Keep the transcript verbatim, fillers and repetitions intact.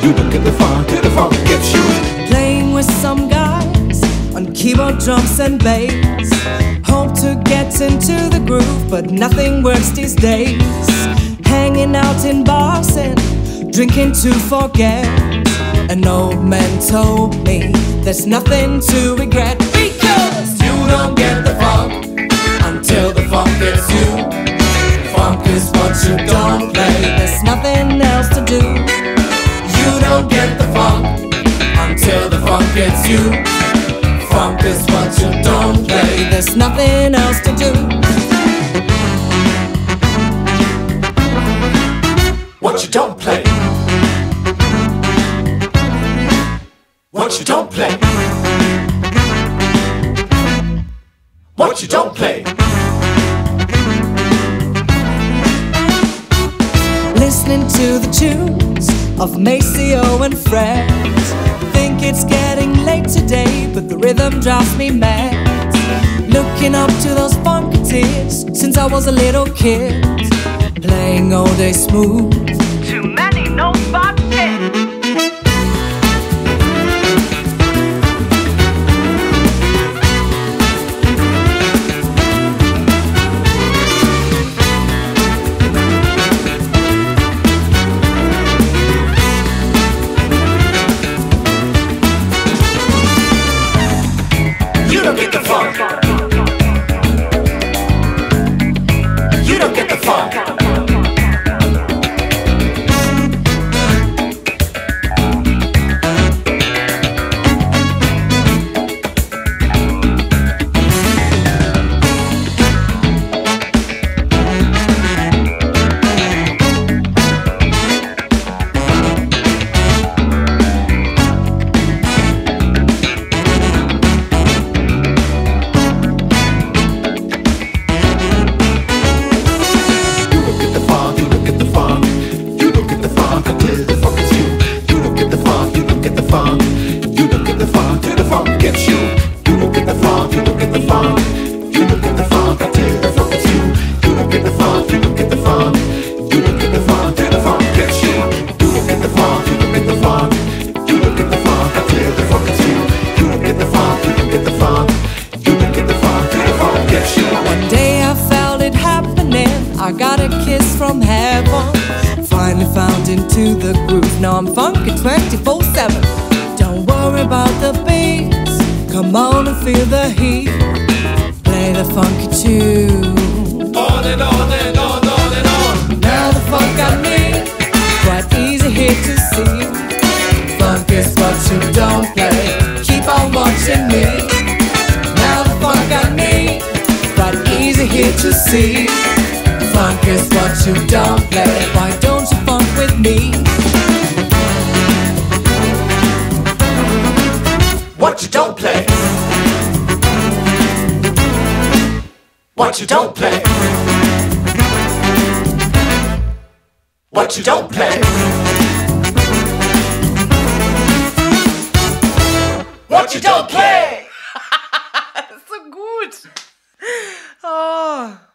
You don't get the funk till the funk gets you. Playing with some guys on keyboard, drums and bass. Hope to get into the groove, but nothing works these days. Hanging out in bars and drinking to forget. An old man told me there's nothing to regret, because you don't get the funk until the funk gets you. Funk is what you don't play, there's nothing else to do. You don't get the funk until the funk gets you. Funk is what you don't play, there's nothing else to do. What you don't play. What you don't play. What you don't play. Listening to the tunes of Maceo and Friends. Think it's getting late today, but the rhythm drives me mad. Looking up to those funketeers since I was a little kid. Playing all day smooth. Too many no boxes. You don't get the funk. You don't get the funk. You don't get the funk till the funk gets you. You don't get the funk, you don't get the funk. You don't get the funk until the funk gets you. You don't get the funk, you don't get the funk. You don't get the funk till the funk gets you. You don't get the funk, you don't get the funk. You don't get the funk until the funk gets you. You don't get the funk, you don't get the funk. You don't get the funk till the funk gets you. One day I felt it happening, I got a kiss from heaven. Finally found into the groove, now I'm funky twenty-four seven. Don't worry about the beats, come on and feel the heat. Play the funky tune. On and on and on, on and on. Now the funk got me, quite easy here to see. Funk is what you don't play, keep on watching me. Now the funk got me, quite easy here to see. Funk is what you don't play, why don't you funk with me? What you don't play. What you don't play. What you don't play. What you don't play. So gut. Oh.